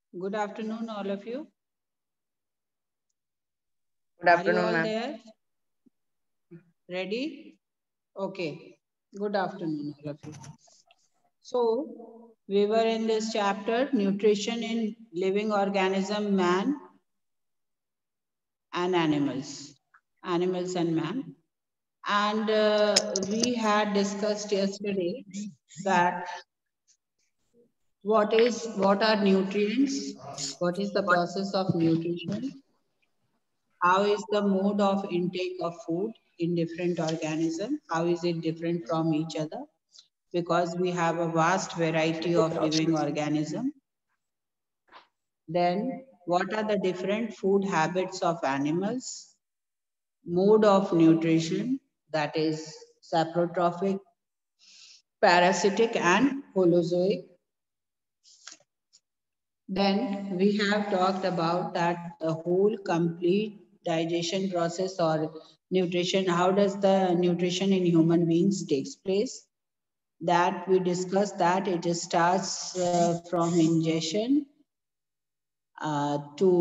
Good afternoon, all of you. Good Are you afternoon, all ma'am. there? Ready? Okay. Good afternoon, all of you. So, we were in this chapter, nutrition in living organism, man and animals and man. And we had discussed yesterday that what are nutrients, what is the process of nutrition, how is the mode of intake of food in different organisms, how is it different from each other, because we have a vast variety of living organisms. Then what are the different food habits of animals, mode of nutrition, that is saprotrophic, parasitic and holozoic. Then we have talked about that the whole complete digestion process or nutrition, how does the nutrition in human beings takes place? That we discussed that it starts from ingestion to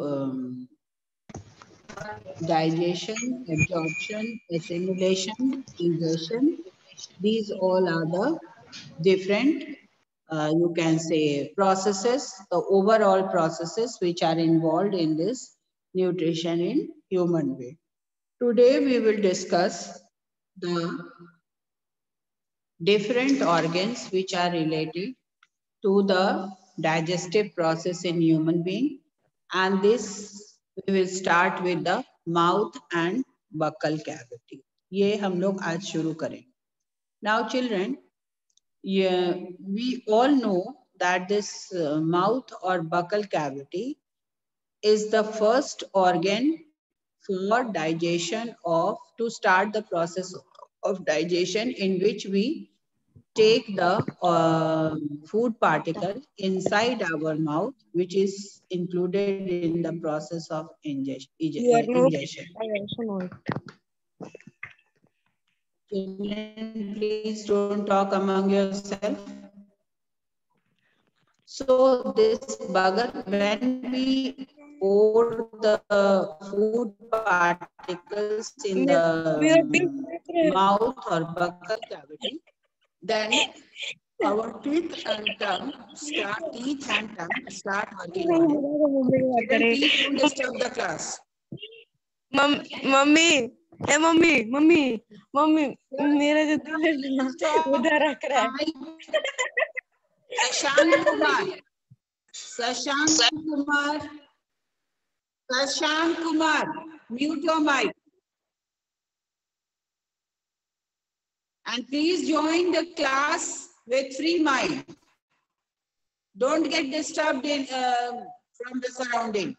digestion, absorption, assimilation, digestion. These all are the different, you can say, processes, the overall processes which are involved in this nutrition in human being. Today we will discuss the different organs which are related to the digestive process in human being, and this we will start with the mouth and buccal cavity. ये हम लोग आज शुरू करें. Now children, yeah, we all know that this mouth or buccal cavity is the first organ for digestion of, to start the process of digestion, in which we take the food particle inside our mouth, which is included in the process of You are no. ingestion. I also know it. Children, please don't talk among yourself. So this bugger, when we pour the food particles in the मेरा दिल mouth देख or रहा है. buccal cavity, then our teeth and tongue start working on it. Children, please don't disturb the class. Mummy ए mummy मेरा जो दिल है ना उधर रख रहा है. Shashank Kumar, Shashank Kumar, Shashank Kumar, mute your mic. And please join the class with free mind. Don't get disturbed from the surrounding.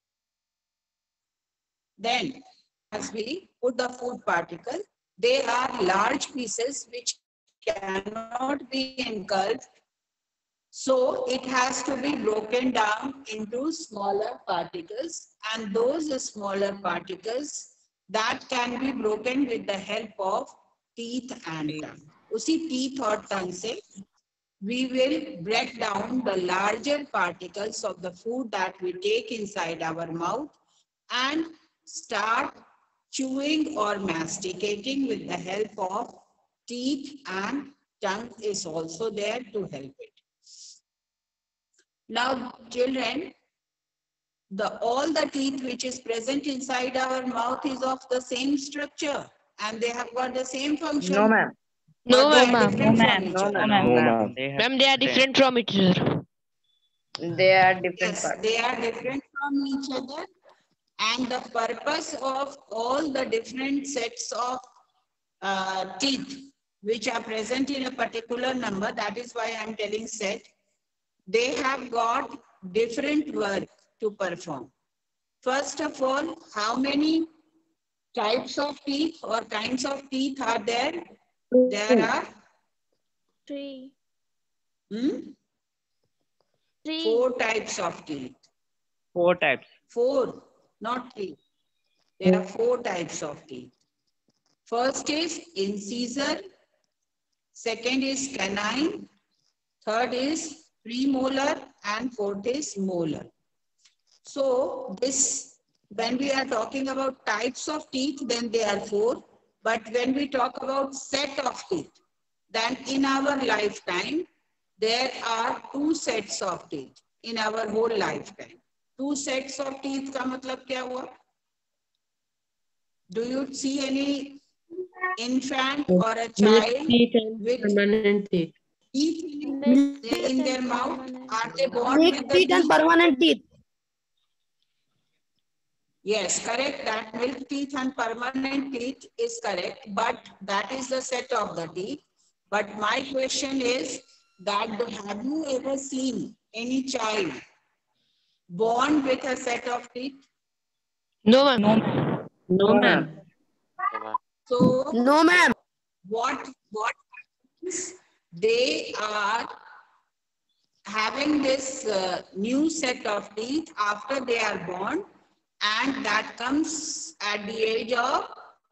Then, as we put the food particle, they are large pieces which cannot be engulfed. So it has to be broken down into smaller particles, and those smaller particles that can be broken with the help of teeth and tongue. उसी teeth और tongue से we will break down the larger particles of the food that we take inside our mouth and start chewing or masticating with the help of teeth, and tongue is also there to help it. Now, children, all the teeth which is present inside our mouth is of the same structure and they have got the same function. No ma'am. No, They are ma'am. different from each No other. ma'am. No, No ma'am. Ma'am, they are different from each other. They are different Yes, parts. they are different from each other, and the purpose of all the different sets of teeth which are present in a particular number, that is why I am telling set, they have got different work to perform. First of all, how many types of teeth or kinds of teeth are there? There are 3. 4 types of teeth. 4 types. 4, not 3. There are 4 types of teeth. First is incisor, second is canine, third is premolar, and fourth is molar. So this, when we are talking about types of teeth, then there are 4. But when we talk about set of teeth, then in our lifetime, there are 2 sets of teeth in our whole lifetime. 2 sets of teeth का मतलब क्या हुआ? Do you see any infant or a child with permanent teeth. teeth in their mouth? Are they born with the teeth and teeth? permanent teeth. Yes, correct. That milk teeth and permanent teeth is correct, but that is the set of the teeth. But my question is that have you ever seen any child born with a set of teeth? No, ma'am. No, ma'am. So No, ma'am. what happens? They are having this new set of teeth after they are born, and that comes at the age of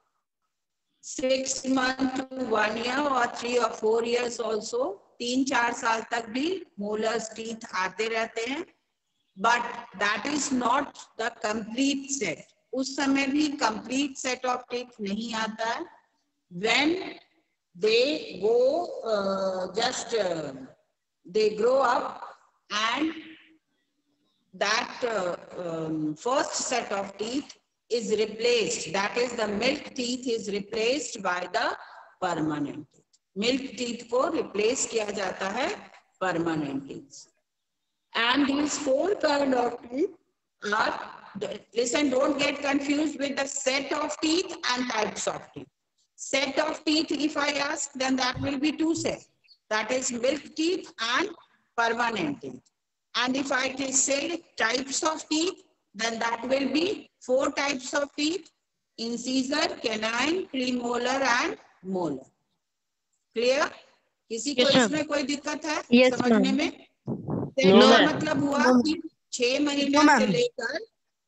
6 months to 1 year or 3 or 4 years also. 3-4 साल तक भी molars teeth आते रहते हैं, but that is not the complete set. उस समय भी complete set of teeth नहीं आता है. When they go they grow up, and that first set of teeth is replaced. That is, the milk teeth is replaced by the permanent teeth. Milk teeth को replace किया जाता है permanent teeth. And these 4 kind of teeth are, listen, don't get confused with the set of teeth and types of teeth. Set of teeth, if I ask, then that will be 2 sets. That is milk teeth and permanent teeth. And if I say types of teeth, then that will be 4 types of teeth: incisor, canine, premolar and molar. Clear? किसी को इसमें कोई दिक्कत है समझने में? No, का ma'am. मतलब हुआ कि 6 महीने से लेकर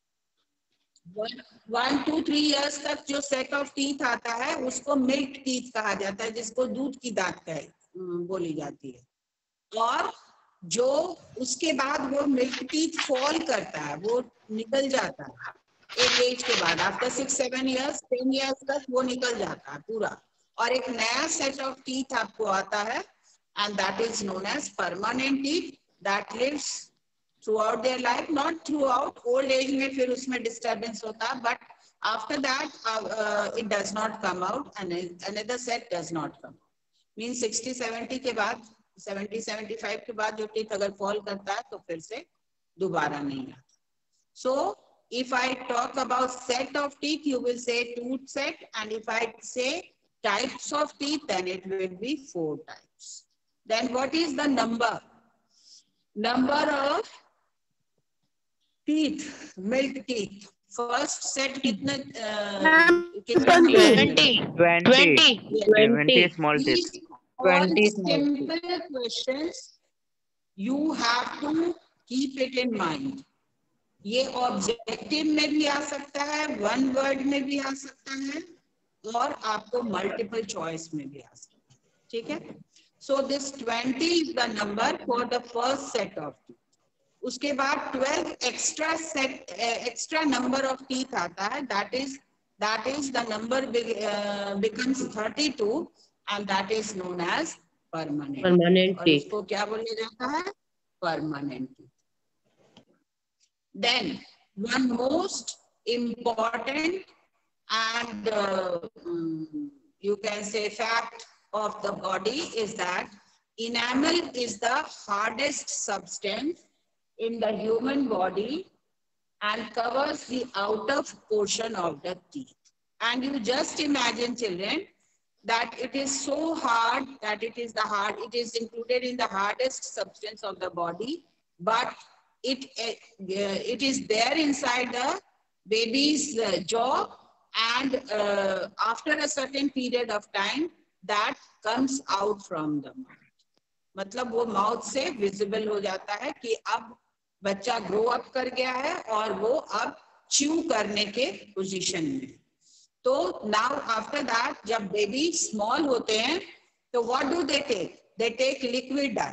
1 to 3 years तक जो सेट ऑफ टीथ आता है उसको मिल्क टीथ कहा जाता है, जिसको दूध की दांत बोली जाती है. और जो उसके बाद वो मिल्क टीथ फॉल करता है, वो निकल जाता है एक एज के बाद, आफ्टर 6-7 years 10 years तक वो निकल जाता है पूरा, और एक नया सेट ऑफ टीथ आपको आता है, and that is known as permanent teeth that lives throughout their life, not throughout. Old age में फिर उसमें disturbance होता है, but after that it does not come out, and another set does not come. Means 60-70 के बाद, 70-75 के बाद जो teeth अगर fall करता है तो फिर से दोबारा नहीं आता. So if I talk about set of teeth, you will say tooth set, and if I say types of teeth, then it will be 4 types. Then what is the number? Number of teeth, milk teeth. First set कितने 20 small teeth. These all 20 small simple questions you have to keep it in mind. ये objective में भी आ सकता है, 1 word में भी आ सकता है, और आपको मल्टीपल चॉइस में भी आ सकता है. ठीक है? So this 20 is the number for the first set of teeth. उसके बाद 12 extra number of teeth आता है. That is the number becomes 32, and that is known as permanent. Permanent और teeth. उसको क्या बोला जाता है? Permanent teeth. Then one most important and you can say fact of the body is that enamel is the hardest substance in the human body and covers the outer portion of the teeth. And you just imagine, children, that it is so hard that it is included in the hardest substance of the body, but it is there inside the baby's jaw, and after a certain period of time that comes out from the mouth. मतलब वो mouth से visible हो जाता है कि अब बच्चा grow up कर गया है और वो अब च्यू करने के पोजीशन में. तो नाउ आफ्टर दैट जब बेबी स्मॉल होते हैं तो what do they take? They take liquid diet.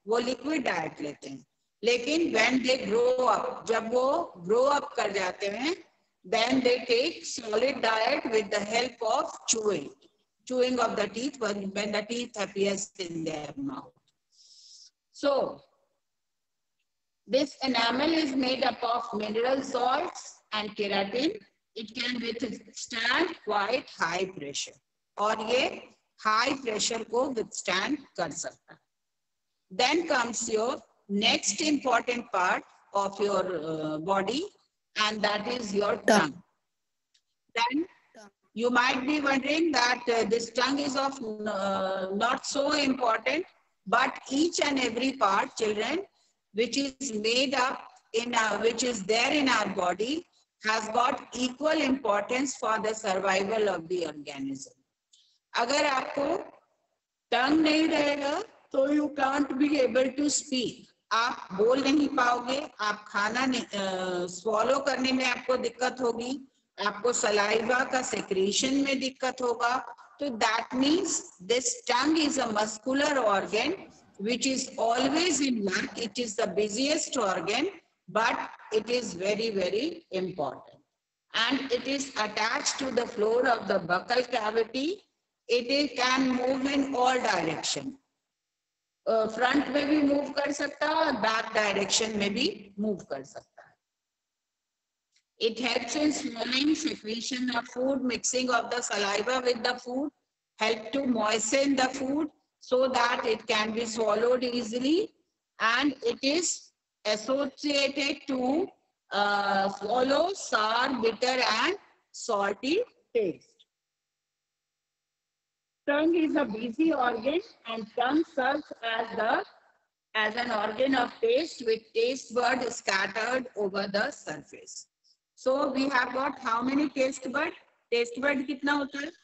वो लिक्विड डाइट लेते हैं। लेकिन when they grow up, जब वो grow up कर जाते हैं, then they take solid diet with the help of chewing of the teeth when the teeth appears in their mouth. So this enamel is made up of mineral salts and keratin. It can withstand quite high pressure. और ये high pressure को withstand कर सकता है. Then comes your next important part of your body, and that is your tongue. Then you might be wondering that this tongue is of not so important, but each and every part, children, which is made up in which is there in our body, has got equal importance for the survival of the organism. अगर आपको टंग नहीं रहेगा तो you can't be able to speak. आप बोल नहीं पाओगे, आप खाना swallow करने में आपको दिक्कत होगी, आपको saliva का secretion में दिक्कत होगा. तो that means this tongue is a muscular organ which is always in work. It is the busiest organ, but it is very, very important. And it is attached to the floor of the buccal cavity. It can move in all direction. Front में भी move कर सकता है और back direction में भी move कर सकता है. It helps in swallowing, secretion of food, mixing of the saliva with the food, help to moisten the food so that it can be swallowed easily, and it is associated to swallow sour, bitter and salty taste. Tongue is a busy organ, and tongue serves as an organ of taste with taste bud scattered over the surface. So we have got how many taste bud? Taste bud कितना होता है?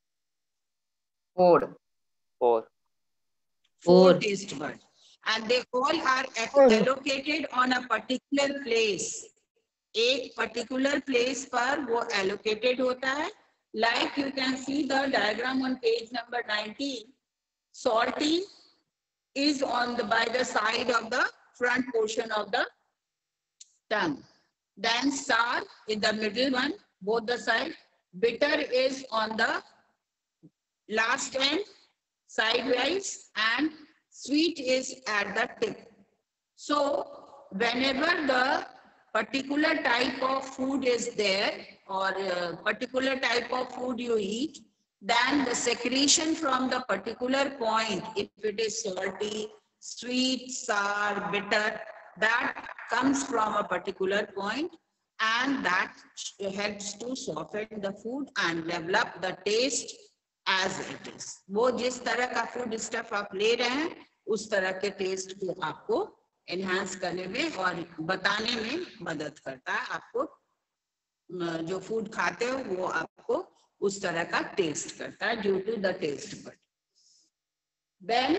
4. Four taste bud, and they all are allocated on a particular place. एक particular place पर वो allocated होता है. Like you can see the diagram on page number 19. Salty is by the side of the front portion of the tongue. Then sour in the middle one, both the side. Bitter is on the last end, sidewise, and sweet is at the tip. So whenever the particular type of food is there, or particular type of food you eat, then the secretion from the particular point, if it is salty, sweet, sour, bitter, that comes from a particular point, and that helps to soften the food and develop the taste as it is. वो जिस तरह का food stuff आप ले रहे हैं, उस तरह के taste को आपको enhance करने में और बताने में मदद करता है. आपको जो food खाते हो वो आपको उस तरह का taste करता है due to the taste bud. Then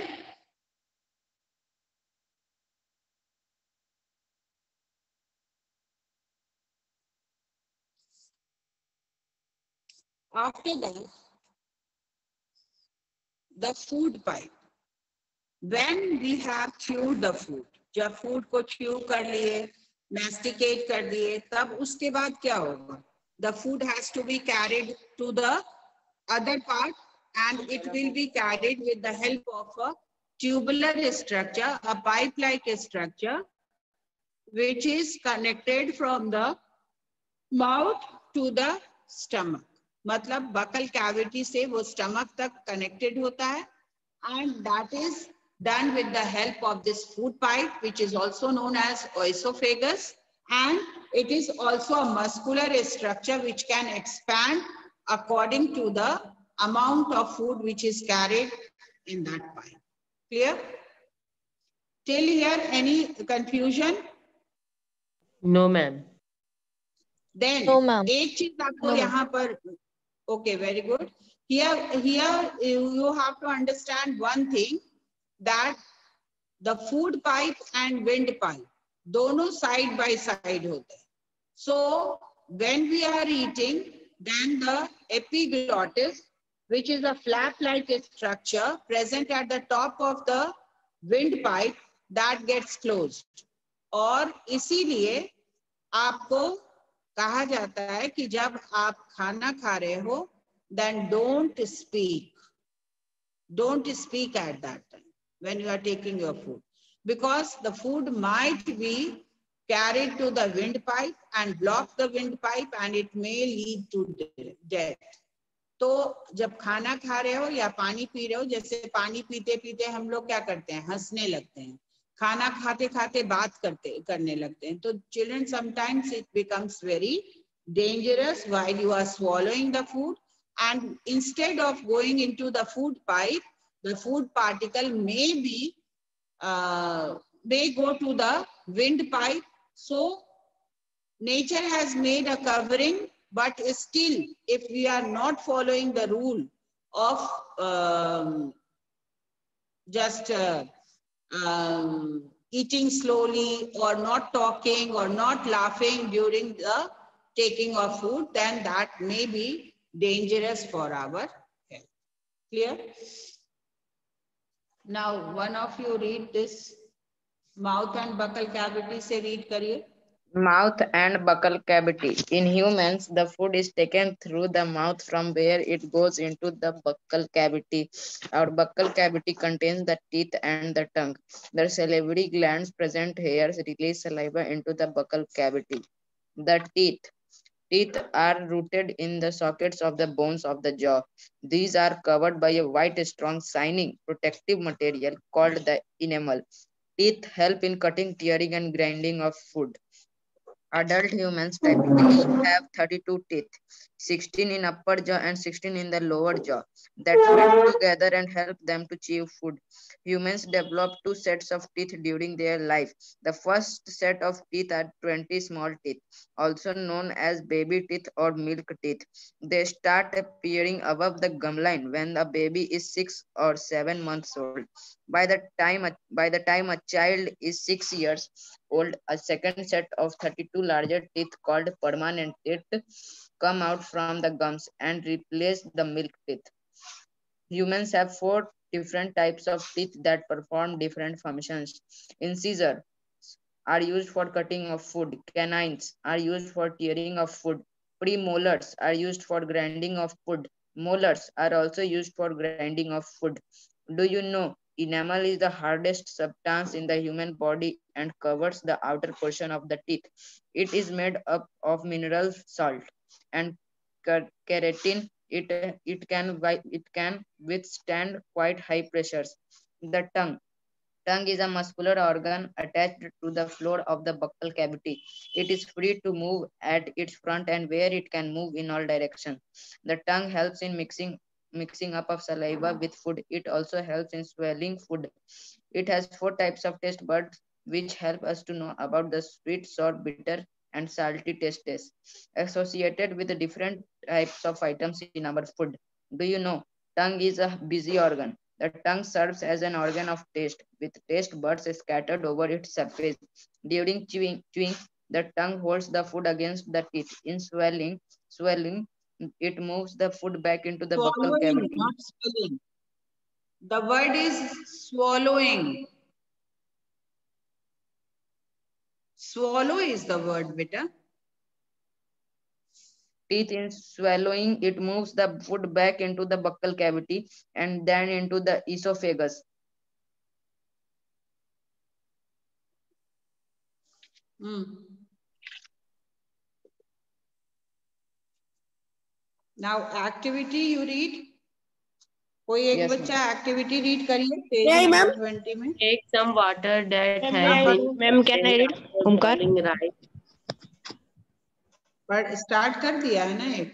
after that, the food pipe. When we have chewed the food, जब food को chew कर लिए, masticate कर दिए, तब उसके बाद क्या होगा? The food has to be carried to the other part, and it will be carried with the help of a tubular structure, a pipe-like structure, which is connected from the mouth to the stomach. मतलब buccal cavity से वो stomach तक connected होता है, and that is done with the help of this food pipe, which is also known as oesophagus, and it is also a muscular structure which can expand according to the amount of food which is carried in that pipe. Clear? Till here, any confusion? No, ma'am. Then No, ma'am. एक चीज आपको यहाँ पर, okay, very good. Here you have to understand one thing, that the food pipe and windpipe दोनों side by side होते हैं. So when we are eating, then the epiglottis, which is a flap-like structure present at the top of the windpipe, that gets closed. और इसीलिए आपको कहा जाता है कि जब आप खाना खा रहे हो, then don't speak at that time when you are taking your food, because the food might be carried to the windpipe and block the windpipe and it may lead to death. तो जब खाना खा रहे हो या पानी P रहे हो, जैसे पानी पीते पीते हम लोग क्या करते हैं, हंसने लगते हैं, खाना खाते खाते बात करने लगते हैं. तो children, sometimes it becomes very dangerous while you are swallowing the food, and instead of going into the food pipe, the food particle may go to the windpipe. So nature has made a covering, but still, if we are not following the rule of just eating slowly or not talking or not laughing during the taking of food, then that may be dangerous for our health. Clear? Now, one of you read this. Mouth and buccal cavity se read kariye. Mouth and buccal cavity. In humans, the food is taken through the mouth from where it goes into the buccal cavity. Our buccal cavity contains the teeth and the tongue. The salivary glands present here release saliva into the buccal cavity. The teeth are rooted in the sockets of the bones of the jaw. These are covered by a white, strong, shining, protective material called the enamel. Teeth help in cutting, tearing, and grinding of food. Adult humans typically have 32 teeth, 16 in upper jaw and 16 in the lower jaw, that fit together and help them to chew food. Humans develop two sets of teeth during their life. The first set of teeth are 20 small teeth, also known as baby teeth or milk teeth. They start appearing above the gum line when a baby is 6 or 7 months old. By the time a child is 6 years old, a second set of 32 larger teeth called permanent teeth come out from the gums and replace the milk teeth. Humans have 4 different types of teeth that perform different functions. Incisors are used for cutting of food. Canines are used for tearing of food. Premolars are used for grinding of food. Molars are also used for grinding of food. Do you know enamel is the hardest substance in the human body and covers the outer portion of the teeth? It is made up of mineral salt and keratin. It can withstand quite high pressures. The tongue is a muscular organ attached to the floor of the buccal cavity. It is free to move at its front and where it can move in all directions. The tongue helps in mixing up of saliva with food. It also helps in swallowing food. It has 4 types of taste buds which help us to know about the sweet, sour, bitter, and salty tastes associated with the different types of items in our food. Do you know? Tongue is a busy organ. The tongue serves as an organ of taste, with taste buds scattered over its surface. During chewing, the tongue holds the food against the teeth. In swallowing, it moves the food back into the buccal Swallowing, cavity. not spelling. The word is swallowing. Swallow is the word, beta. Teeth in swallowing, it moves the food back into the buccal cavity and then into the esophagus. Now activity you read. कोई एक Yes, बच्चा activity read करिए page Yeah, ma'am. Number 20 में. Take some water that Ma'am, has been Ma'am, can I read? after Omkar? boiling rice. पर start कर दिया है ना एक.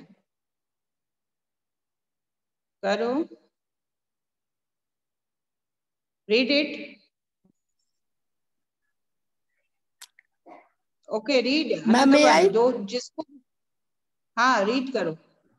करो. Read it. Okay, read. Ma'am, may I? जो जिसको हाँ रीड करो.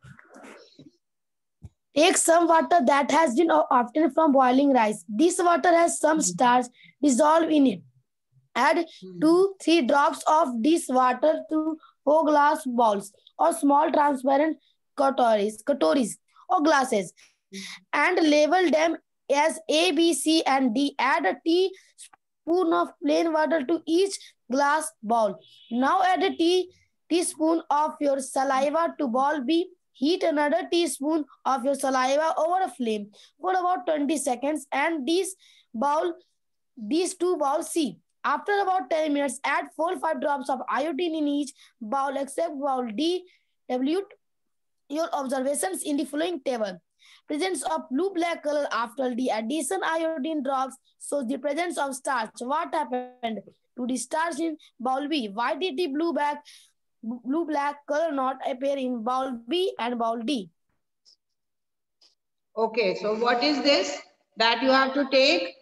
Take some water that has been obtained from boiling rice. This water has some starch dissolved in it. Add 2-3 drops of this water to 4 glass bowls or small transparent katoris or glasses and label them as A, B, C, and D. Add a spoon of plain water to each glass bowl. Now add a teaspoon of your saliva to bowl B. Heat another teaspoon of your saliva over a flame for about 20 seconds and these two bowls C. After about 10 minutes, add 4 or 5 drops of iodine in each bowl except bowl D. Evaluate your observations in the following table. Presence of blue-black color after the addition iodine drops shows the presence of starch. What happened to the starch in bowl B? Why did the blue-black color not appear in bowl B and bowl D? Okay, so what is this? That you have to take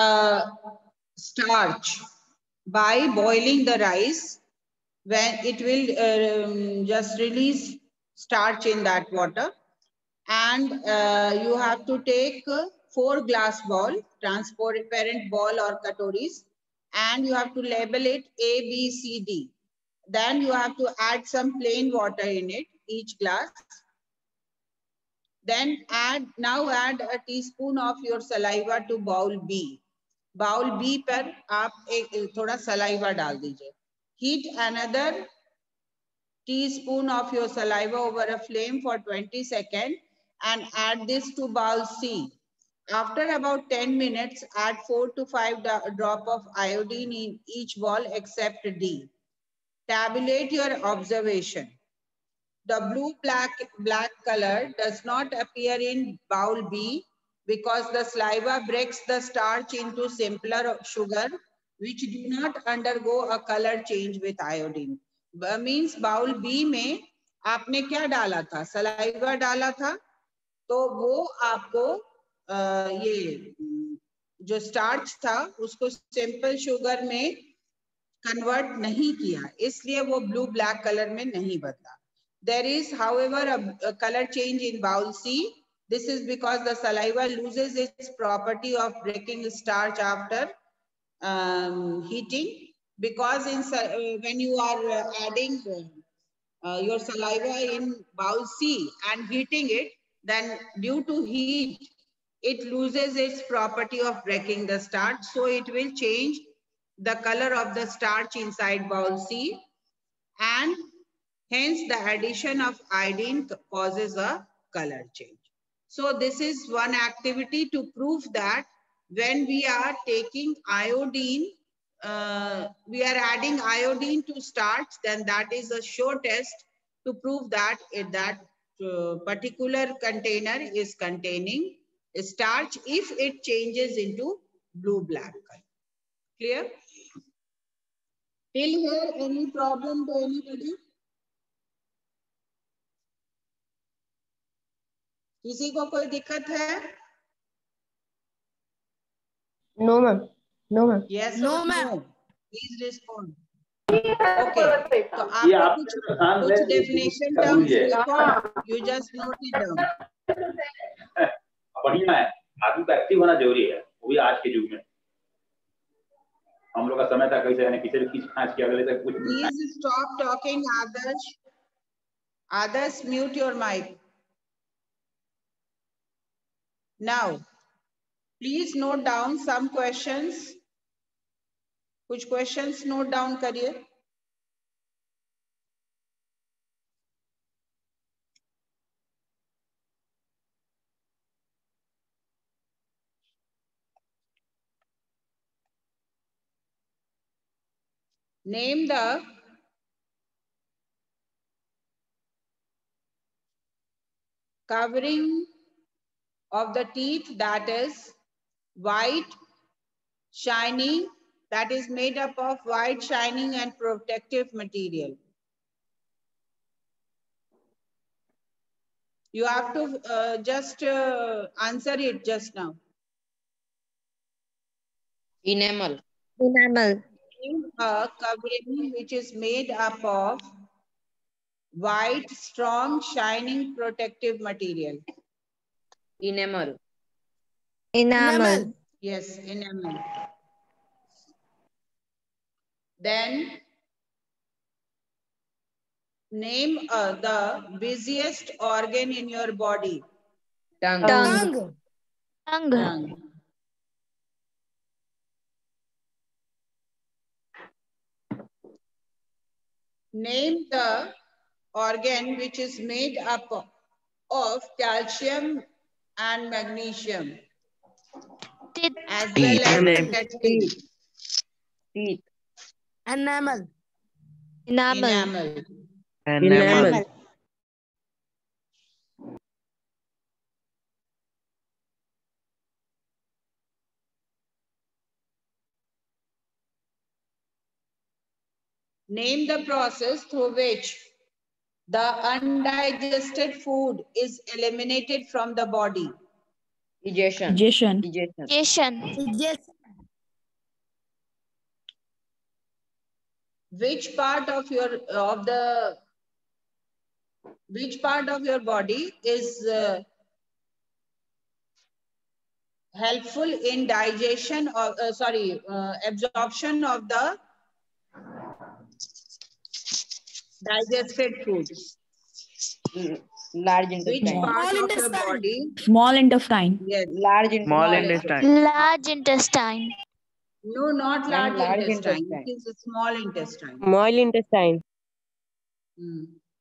starch by boiling the rice. When it will just release starch in that water, and you have to take 4 glass bowl, transparent bowl or katoris, and you have to label it A, B, C, D. Then you have to add some plain water in it, each glass. Then now add a teaspoon of your saliva to bowl B. Bowl B पर आप एक थोड़ा saliva डाल दीजिए. Heat another teaspoon of your saliva over a flame for 20 seconds and add this to bowl C. After about 10 minutes, add 4 to 5 drops of iodine in each bowl except D. Tabulate your observation. The blue-black color does not appear in bowl B because the saliva breaks the starch into simpler sugar which do not undergo a color change with iodine. Means bowl B में आपने क्या डाला था? Saliva डाला था, तो वो आपको ये जो स्टार्च था उसको सिंपल शुगर में कन्वर्ट नहीं किया, इसलिए वो ब्लू ब्लैक कलर में नहीं बदला. There is, however, a color change in bowl C. This is because the saliva loses its property of breaking starch after heating. Because when you are adding your saliva in bowl C and heating it, then due to heat, it loses its property of breaking the starch. So it will change the color of the starch inside bowl C, and hence the addition of iodine causes a color change. So this is one activity to prove that when we are taking iodine, we are adding iodine to starch, then that is a sure test to prove that that particular container is containing starch if it changes into blue-black color. Clear? Till here, any problem to anybody? किसी को कोई दिक्कत है? No, ma'am. No, ma'am. Yes No, or ma'am. no? Please respond. Okay. तो आपको कुछ definition terms लिखो. You just note it down. बढ़िया है, आदमी को एक्टिव होना जरूरी है, वो भी आज के युग में. हम लोग का समय था कैसे, यानी किसी भी खींच खांच के अगले तक कुछ. Please stop talking, Adarsh. Adarsh, mute your mic. Now, please note down some questions. कुछ questions note down करिए. Name the covering of the teeth that is white, shiny, that is made up of white, shining and protective material. You have to just answer it just now. Enamel. Enamel. A covering which is made up of white, strong, shining, protective material. Enamel. Enamel. Yes, enamel. Then name the busiest organ in your body. Tongue. Tongue. Tongue. Tongue. Name the organ which is made up of calcium and magnesium Teeth. as well as the testes. Teeth. Enamel. Enamel. Enamel. Enamel. Name the process through which the undigested food is eliminated from the body. Digestion. Digestion. Digestion. Digestion. Yes. Which part of your body is helpful in digestion of absorption of the digested food? Large Which intestine. part Small of your intestine. body? Small intestine. Yes. Large Small intestine. intestine. Large intestine. No, not Ma'am, large large intestine. intestine. It is a small intestine. Small intestine. Hmm.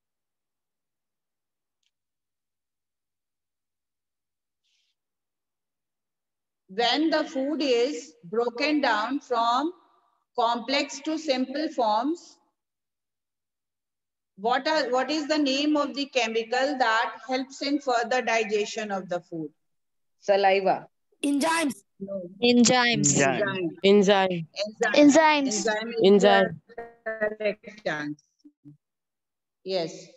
When the food is broken down from complex to simple forms, what is the name of the chemical that helps in further digestion of the food? Saliva. Enzymes. No. Enzymes. Enzyme. Enzyme. Enzymes. Enzyme is Enzyme. the correct answer. Yes.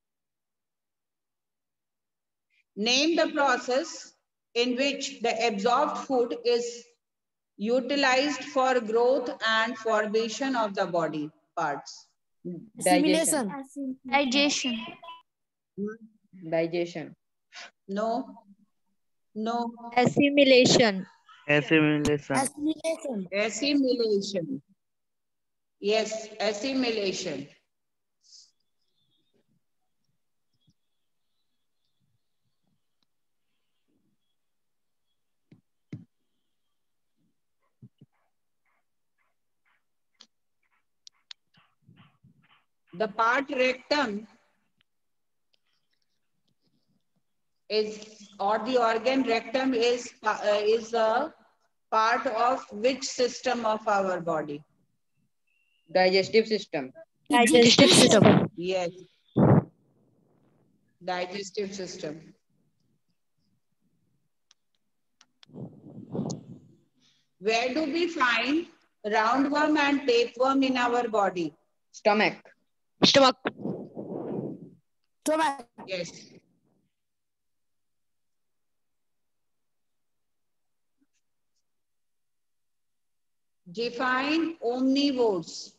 Name the process in which the absorbed food is utilized for growth and formation of the body parts. Digestion. Assimilation. Digestion. Digestion. No. No. Assimilation. Assimilation. Assimilation. Assimilation. Yes, assimilation. The part rectum is, or the organ rectum is a part of which system of our body? Digestive system. Digestive system. Yes. Digestive system. Where do we find roundworm and tapeworm in our body? Stomach. Stomach. Stomach. Yes. Define omnivores.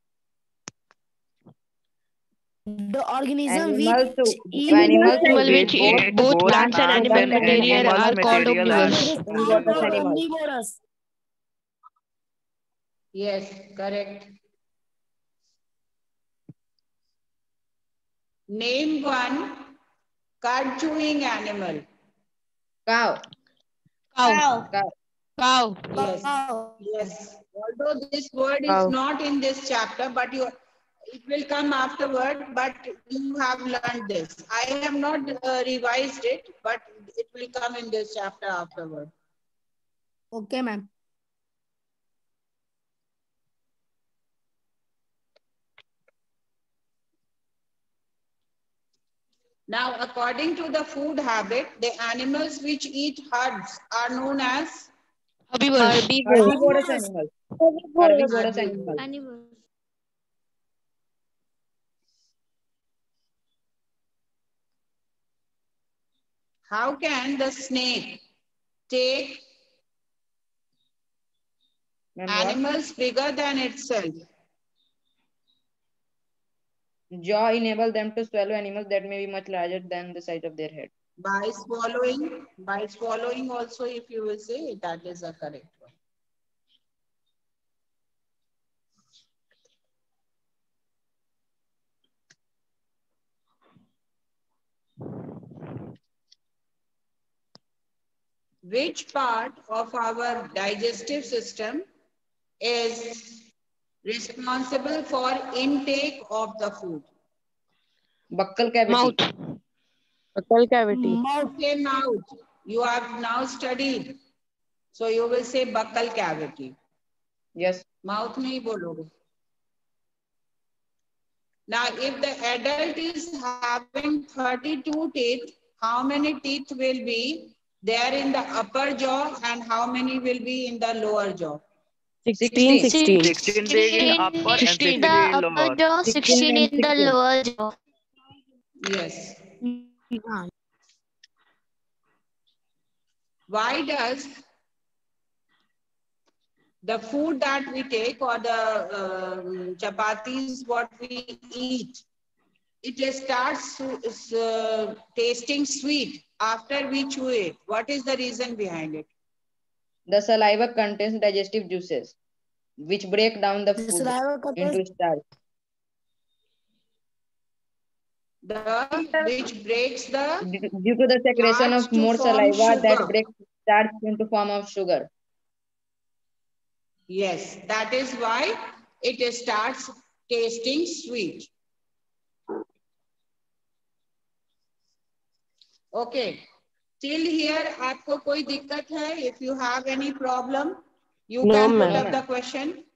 The organism Animals which who eat Which eat both plants and animal material are called omnivores. omnivorous. Yes, correct. Name one cud chewing animal. Cow. Cow. Cow. Cow. Yes. Cow. Yes. Although this word is Cow. not in this chapter, but it will come afterward, but you have learned this. I have not revised it, but it will come in this chapter afterward. Okay, ma'am. Now, according to the food habit, the animals which eat herds are known as Herbivores. Herbivorous animals. Herbivorous animals. Animals. how can the snake take Ma'am, what? animals bigger than itself? Jaw enable them to swallow animals that may be much larger than the size of their head. By swallowing also, if you will say, that is a correct one. Which part of our digestive system is responsible for intake of the food? Buccal cavity. Mouth. Buccal cavity. Okay, mouth. You have now studied. So you will say buccal cavity. Yes. Mouth में ही बोलोगे. Now, if the adult is having 32 teeth, how many teeth will be there in the upper jaw and how many will be in the lower jaw? 16, 16. 16 big in upper and 16. 16 the in upper lower. jaw, 16 in the 16. lower jaw. Yes. Why does the food that we take or the chapatis what we eat, it starts tasting sweet after we chew it? What is the reason behind it? The saliva contains digestive juices, which break down the The food saliva contains into starch. Which breaks the Due to the secretion starch of to more form saliva that sugar. breaks starch into form of sugar. Yes, that is why it starts tasting sweet. Okay. Till here, आपको कोई दिक्कत है? If you have any problem, you No, can put ma'am. up the question.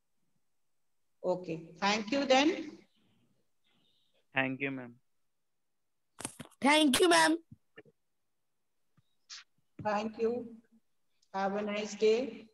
Okay. Thank you then. Thank you, ma'am. Thank you, ma'am. Thank you. Have a nice day.